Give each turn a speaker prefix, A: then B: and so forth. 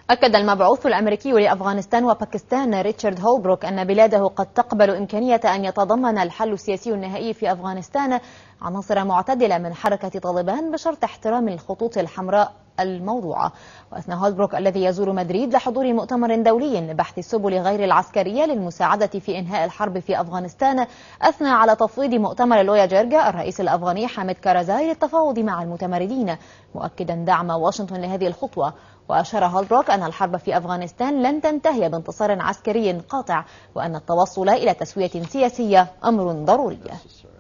A: أكد المبعوث الأمريكي لأفغانستان وباكستان ريتشارد هولبروك أن بلاده قد تقبل إمكانية أن يتضمن الحل السياسي النهائي في أفغانستان عناصر معتدلة من حركة طالبان بشرط احترام الخطوط الحمراء الموضوعة. وأثنى هولبروك الذي يزور مدريد لحضور مؤتمر دولي لبحث السبل غير العسكرية للمساعدة في إنهاء الحرب في أفغانستان، أثنى على تفويض مؤتمر لويا جيرجا الرئيس الأفغاني حامد كارزاي للتفاوض مع المتمردين، مؤكدا دعم واشنطن لهذه الخطوة. وأشار هولبروك أن الحرب في أفغانستان لن تنتهي بانتصار عسكري قاطع، وأن التوصل إلى تسوية سياسية أمر ضروري.